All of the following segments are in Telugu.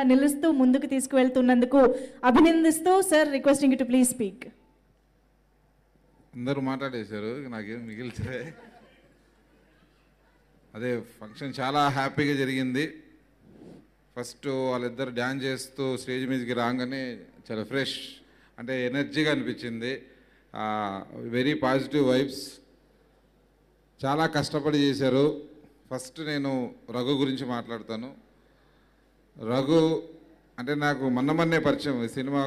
ఆదర్శంగా నిలుస్తూ ముందుకు తీసుకువెళ్తున్నందుకు అభినందిస్తూ sir requesting you to please speak. అందరూ మాట్లాడేశారు, నాకేం మిగిల్చే. అదే ఫంక్షన్ చాలా హ్యాపీగా జరిగింది. ఫస్ట్ వాళ్ళిద్దరు డ్యాన్స్ చేస్తూ స్టేజ్ మీదకి రాగానే చాలా ఫ్రెష్ అంటే ఎనర్జీగా అనిపించింది. Very positive vibes. చాలా కష్టపడి చేశారు. ఫస్ట్ నేను రఘు గురించి మాట్లాడతాను. రఘు అంటే నాకు మొన్నే పరిచయం, సినిమా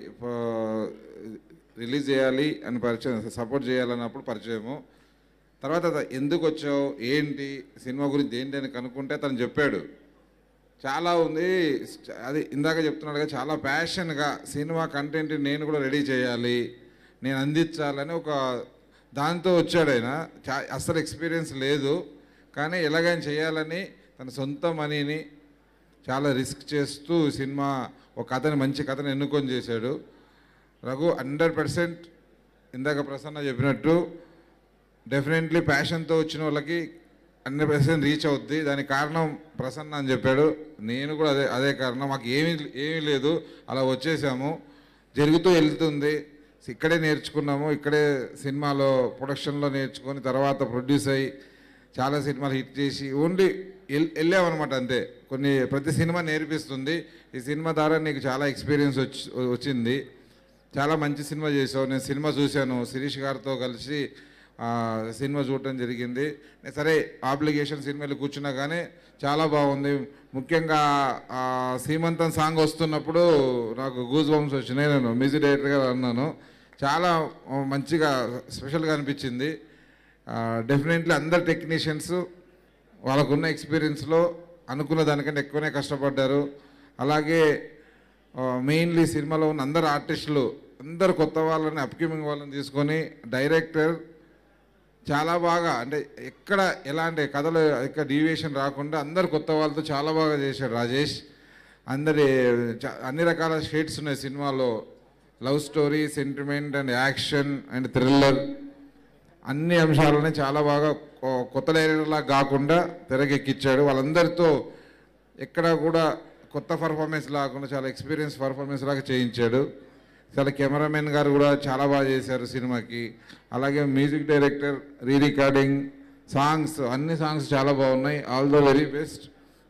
రిలీజ్ చేయాలి అని పరిచయం, సపోర్ట్ చేయాలన్నప్పుడు పరిచయము. తర్వాత ఎందుకు వచ్చావు, ఏంటి సినిమా గురించి ఏంటి అని కనుక్కుంటే తను చెప్పాడు చాలా ఉంది. అది ఇందాక చెప్తున్నాడుగా, చాలా ప్యాషన్గా సినిమా కంటెంట్ నేను కూడా రెడీ చేయాలి, నేను అందించాలని ఒక దాంతో వచ్చాడు ఆయన. అస్సలు ఎక్స్పీరియన్స్ లేదు, కానీ ఎలాగైనా చేయాలని తన సొంత మనీని చాలా రిస్క్ చేస్తూ సినిమా ఒక కథని, మంచి కథని ఎన్నుకొని చేశాడు. రఘు 100% ఇందాక ప్రసన్న చెప్పినట్టు డెఫినెట్లీ ప్యాషన్తో వచ్చిన వాళ్ళకి 100% రీచ్ అవుద్ది. దానికి కారణం ప్రసన్న అని చెప్పాడు. నేను కూడా అదే కారణం. మాకు ఏమీ లేదు, అలా వచ్చేసాము. జరుగుతూ వెళ్తుంది. ఇక్కడే నేర్చుకున్నాము, ఇక్కడే సినిమాలో ప్రొడక్షన్లో నేర్చుకొని తర్వాత ప్రొడ్యూస్ అయ్యి చాలా సినిమాలు హిట్ చేసి ఓన్లీ వెళ్ళామన్నమాట అంతే. ప్రతి సినిమా నేర్పిస్తుంది. ఈ సినిమా ద్వారా నీకు చాలా ఎక్స్పీరియన్స్ వచ్చింది. చాలా మంచి సినిమా చేసావు. నేను సినిమా చూశాను, శిరీష్ గారితో కలిసి సినిమా చూడటం జరిగింది. సరే ఆబ్లిగేషన్ సినిమాలు కూర్చున్నా కానీ చాలా బాగుంది. ముఖ్యంగా సీమంతం సాంగ్ వస్తున్నప్పుడు నాకు గూస్ బంప్స్ వచ్చినాయి. నేను మ్యూజిక్ డైరెక్టర్గా అన్నాను, చాలా మంచిగా స్పెషల్గా అనిపించింది. డెఫినెట్లీ అందరు టెక్నీషియన్స్ వాళ్ళకున్న ఎక్స్పీరియన్స్లో అనుకున్న దానికంటే ఎక్కువనే కష్టపడ్డారు. అలాగే మెయిన్లీ సినిమాలో ఉన్న అందరు ఆర్టిస్టులు, అందరు కొత్త వాళ్ళని, అప్కమింగ్ వాళ్ళని తీసుకొని డైరెక్టర్ చాలా బాగా అంటే ఎక్కడ ఎలాంటి కథలు ఎక్కడ డీవియేషన్ రాకుండా అందరు కొత్త వాళ్ళతో చాలా బాగా చేశాడు రాజేష్. అన్ని రకాల షేడ్స్ ఉన్నాయి సినిమాలో. Love story, sentiment and action and thriller అన్ని అంశాలని చాలా బాగా కొత్త డైరెక్టర్లా కాకుండా తెరకెక్కించాడు. వాళ్ళందరితో ఎక్కడ కూడా కొత్త పర్ఫార్మెన్స్ లేకుండా చాలా ఎక్స్పీరియన్స్ పర్ఫార్మెన్స్ లాగా చేయించాడు. చాలా కెమెరామెన్ గారు కూడా చాలా బాగా చేశారు సినిమాకి. అలాగే music director, re recording, songs, అన్ని సాంగ్స్ చాలా బాగున్నాయి. All the very best.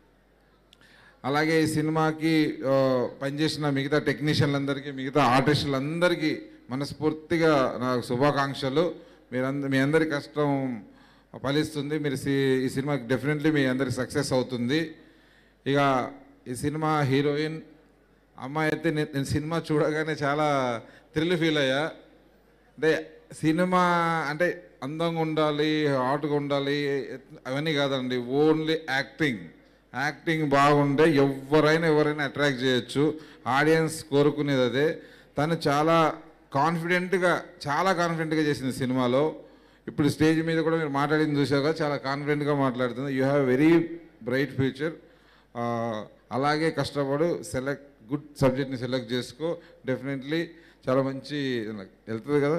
అలాగే ఈ సినిమాకి పనిచేసిన మిగతా టెక్నీషియన్లందరికీ, మిగతా ఆర్టిస్టులందరికీ మనస్ఫూర్తిగా నాకు శుభాకాంక్షలు. మీ అందరి కష్టం ఫలిస్తుంది. ఈ సినిమాకి డెఫినెట్లీ మీ అందరికి సక్సెస్ అవుతుంది. ఇక ఈ సినిమా హీరోయిన్ అమ్మాయి అయితే నేను సినిమా చూడగానే చాలా థ్రిల్ ఫీల్ అయ్యా. అంటే సినిమా అంటే అందంగా ఉండాలి, హాట్గా ఉండాలి అవన్నీ కాదండి, ఓన్లీ యాక్టింగ్ బాగుంటే ఎవరైనా అట్రాక్ట్ చేయొచ్చు. ఆడియన్స్ కోరుకునేది అదే. తను చాలా కాన్ఫిడెంట్గా చేసింది సినిమాలో. ఇప్పుడు స్టేజ్ మీద కూడా మీరు మాట్లాడింది చూసాక చాలా కాన్ఫిడెంట్గా మాట్లాడుతుంది. You have very bright future. అలాగే కష్టపడు, గుడ్ సబ్జెక్ట్ని సెలెక్ట్ చేసుకో. డెఫినెట్లీ చాలా మంచి వెళ్తుంది కదా.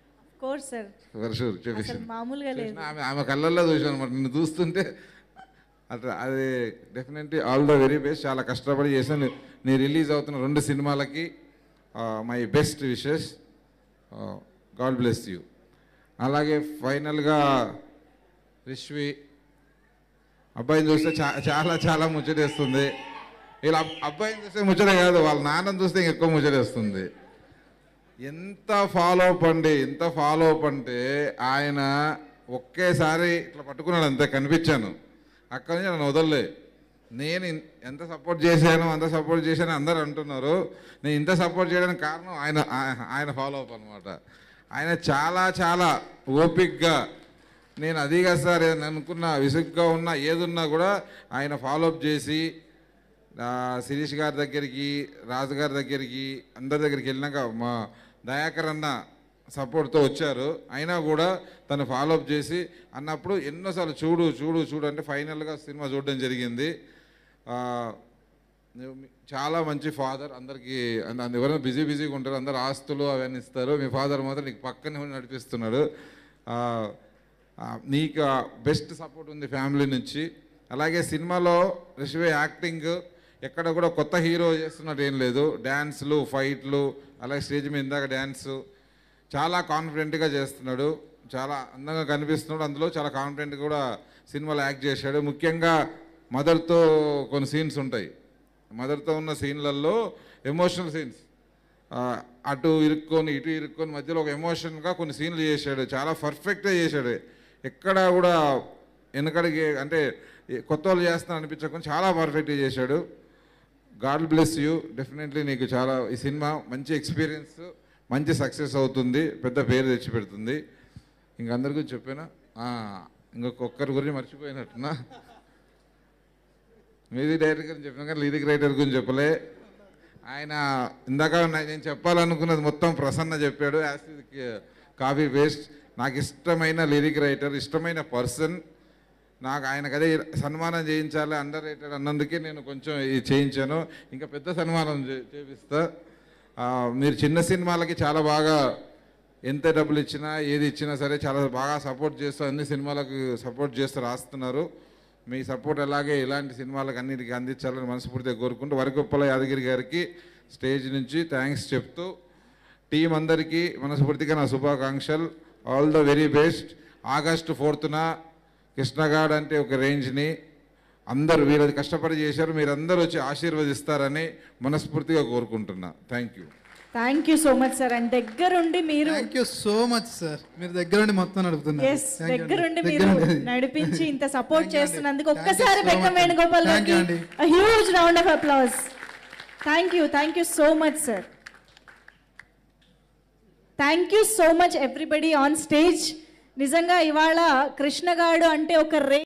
ఆమె కళ్ళల్లో చూసాను అనమాట, నిన్ను చూస్తుంటే అట్లా. అది definitely all the very best. చాలా కష్టపడి చేశాను. నీ రిలీజ్ అవుతున్న 2 సినిమాలకి my best wishes. God bless you. అలాగే ఫైనల్గా రిష్వి అబ్బాయిని చూస్తే చాలా ముచ్చటేస్తుంది. ఇలా అబ్బాయిని చూస్తే ముచ్చట కాదు, వాళ్ళ నాన్నని చూస్తే ఇంకెక్కువ ముచ్చటేస్తుంది. ఎంత ఫాలో అప్ అంటే ఆయన ఒకేసారి ఇట్లా పట్టుకున్నాడు అంతే, కనిపించాను. అక్కడి నుంచి నన్ను వదలలే. నేను ఎంత సపోర్ట్ చేశాను అందరూ అంటున్నారు. నేను ఇంత సపోర్ట్ చేయడానికి కారణం ఆయన ఫాలో అప్ అనమాట. ఆయన చాలా ఓపిక్గా, నేను అదిగా సార్ అనుకున్న విసుగ్గా ఉన్నా ఏదున్నా కూడా ఆయన ఫాలోఅప్ చేసి శిరీష్ గారి దగ్గరికి, రాజు గారి దగ్గరికి, అందరి దగ్గరికి వెళ్ళినాక మా దయాకర్ అన్న సపోర్ట్తో వచ్చారు. అయినా కూడా తను ఫాలోఅప్ చేసి అన్నప్పుడు ఎన్నోసార్లు చూడు అంటే ఫైనల్గా సినిమా చూడడం జరిగింది. చాలా మంచి ఫాదర్. అందరికీ ఎవరైనా బిజీగా ఉంటారు, అందరు ఆస్తులు అవన్నీ ఇస్తారు. మీ ఫాదర్ మాత్రం నీకు పక్కనే నడిపిస్తున్నాడు. నీకు బెస్ట్ సపోర్ట్ ఉంది ఫ్యామిలీ నుంచి. అలాగే సినిమాలో రిష్వి యాక్టింగ్ ఎక్కడ కూడా కొత్త హీరో చేస్తున్నట్టు ఏం లేదు. డ్యాన్స్లు, ఫైట్లు, అలాగే స్టేజ్ మీద ఇందాక డ్యాన్సు చాలా కాన్ఫిడెంట్గా చేస్తున్నాడు, చాలా అందంగా కనిపిస్తున్నాడు. అందులో చాలా కాన్ఫిడెంట్గా కూడా సినిమాలో యాక్ట్ చేశాడు. ముఖ్యంగా మదర్తో కొన్ని సీన్స్ ఉంటాయి. మదర్తో ఉన్న సీన్లలో ఎమోషనల్ సీన్స్, అటు ఇరుక్కొని ఇటు ఇరుక్కొని మధ్యలో ఒక ఎమోషన్గా కొన్ని సీన్లు చేశాడు. చాలా పర్ఫెక్ట్గా చేశాడు. ఎక్కడా కూడా వెనకడికి అంటే కొత్త వాళ్ళు చేస్తున్నా అనిపించకుండా చాలా పర్ఫెక్ట్గా చేశాడు. God bless you. డెఫినెట్లీ నీకు చాలా ఈ సినిమా మంచి ఎక్స్పీరియన్స్, మంచి సక్సెస్ అవుతుంది, పెద్ద పేరు తెచ్చిపెడుతుంది. ఇంకందరి గురించి చెప్పానా? ఇంకొకరి గురించి మర్చిపోయినట్టున్నా. మ్యూజిక్ డైరెక్టర్ గురించి చెప్పినా కానీ లిరిక్ రైటర్ గురించి చెప్పలే. ఆయన ఇందాక నేను చెప్పాలనుకున్నది మొత్తం ప్రసన్న చెప్పాడు. As copy paste. నాకు ఇష్టమైన లిరిక్ రైటర్, ఇష్టమైన పర్సన్. నాకు ఆయనకు అదే సన్మానం చేయించాలి, అండర్ రేటెడ్ అన్నందుకే నేను కొంచెం ఇది చేయించాను. ఇంకా పెద్ద సన్మానం చేపిస్తా. మీరు చిన్న సినిమాలకి చాలా బాగా ఎంత డబ్బులు ఇచ్చినా ఏది ఇచ్చినా సరే చాలా బాగా సపోర్ట్ చేస్తూ అన్ని సినిమాలకు సపోర్ట్ చేస్తూ రాస్తున్నారు. మీ సపోర్ట్ అలాగే ఇలాంటి సినిమాలకు అన్నిటికీ అందించాలని మనస్ఫూర్తిగా కోరుకుంటూ వెనుగొప్పల యాదగిరి గారికి స్టేజ్ నుంచి థ్యాంక్స్ చెప్తూ టీం అందరికీ మనస్ఫూర్తిగా నా శుభాకాంక్షలు. All the very best. August 4న కృష్ణ గాడు అంటే ఒక రేంజ్ని అందరూ వీళ్ళది కష్టపడి చేశారు, మీరందరూ వచ్చి ఆశీర్వదిస్తారని మనస్ఫూర్తిగా కోరుకుంటున్నా. Thank you. Thank you so much sir. And దగ్గరుండి మీరు thank you so much sir. మీరు దగ్గరుండి మొత్తం నడుపుతున్నారు. దగ్గరుండి మీరు నడిపించి ఇంత సపోర్ట్ చేస్తున్నందుకు ఒక్కసారి బెక్కం వేణుగోపాల్ గారికి huge round of applause. Thank you so much sir. Thank you so much everybody on stage. నిజంగా ఇవాళ కృష్ణ గాడు అంటే ఒక